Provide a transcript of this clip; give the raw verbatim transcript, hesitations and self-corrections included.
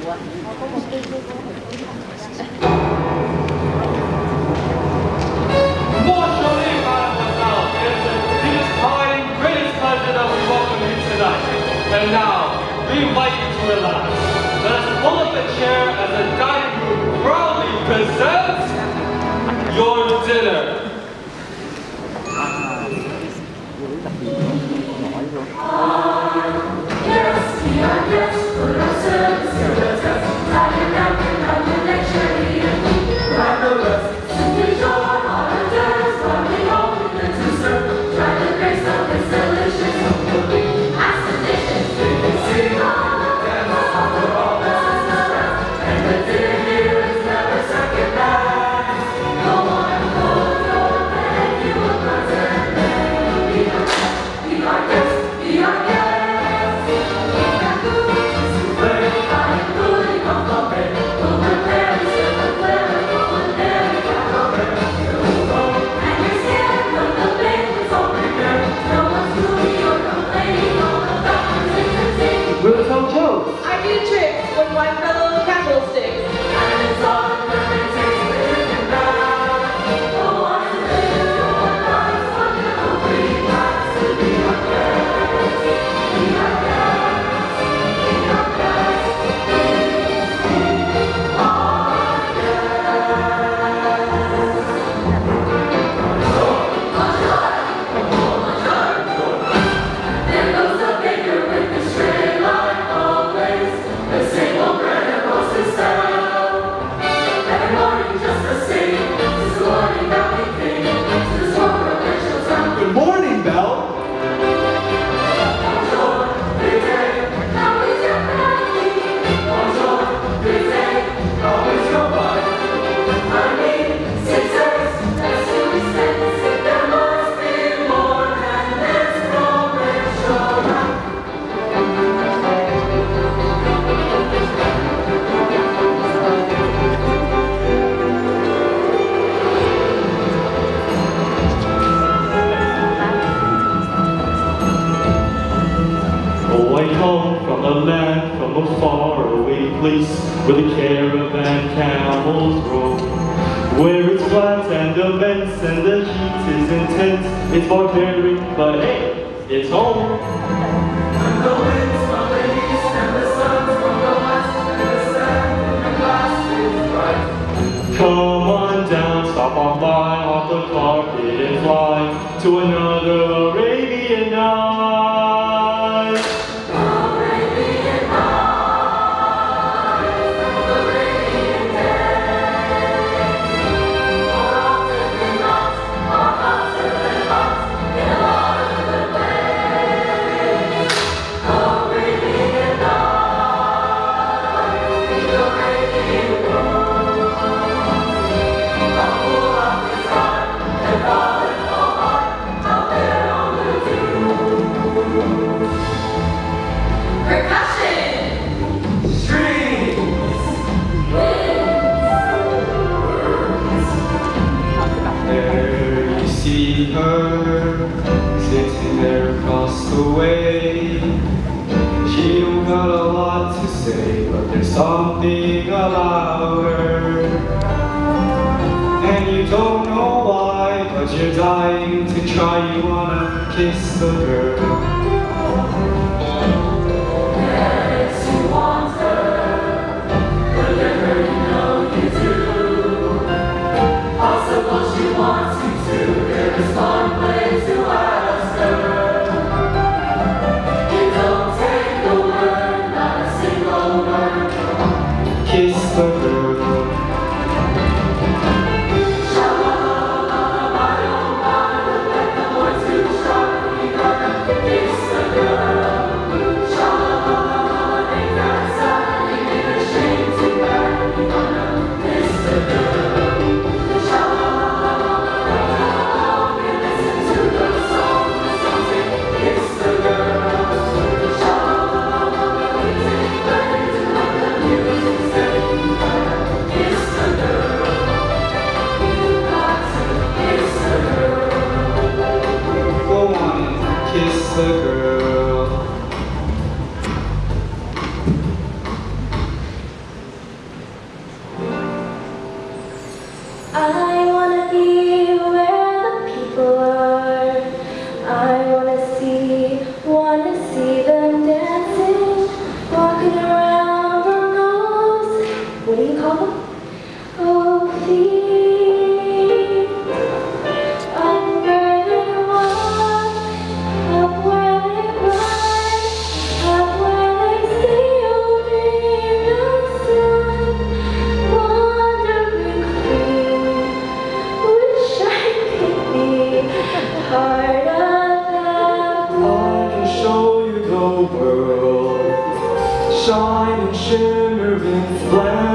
And now, we invite you to relax. Let us pull up a chair as the dining room proudly presents your dinner. Yes, we are guests, put our service to the test. Tired out and under luxury and grab the rest. Simply short hors d'oeuvres, while we all begin to serve. Try the grace of this delicious food. Ask the dishes, we can see all the dance, for all the sisters, and the dinner here is never second best. Go on, go, go, and you will present. Be our guest, be our guest, be our guest. We'll tell jokes. I do tricks with my fellow candlesticks. And it's all the perfect taste that you can buy. Oh, I live your life, wonderful free pass to be our guest. Be our guest. Be our guest. Be our guest. There goes the baker with the straight line. The same old bread and roasted style. Every morning just the same. This morning that we came to this one provincial town. Good morning, Belle. Bonjour, good day. How is your family? Bonjour, good day. How is your wife? I mean, sisters, that's who we spend. There must be more than this provincial life. Oh, I come from a land, from a far away place, where the caravan camels roam, where it's flat and immense and the heat is intense. It's barbaric, but hey, it's home. And the winds from the east and the suns from the west and the sand in the glass is bright. Come on down, stop on by, off the carpet and fly to another Arabian night. Arabian night, Arabian days. More often than not, more hotter than hot, in a lot of good ways. Arabian night, the Arabian rose. I'll pull up his heart and fall in full heart out there on the dunes. Percussion! Strings! There you see her, sitting there across the way. She don't got a lot to say, but there's something about her. And you don't know why, but you're dying to try. You wanna kiss the girl. Yes, you want her. Look at her, you know you do. Possible she wants you to. There is one way to ask her. You don't take a word, not a single word. Kiss the girl. Sha-la-la-la-la, my oh my, look like the boy's too sharp. You gotta kiss shine and shimmer in splendor.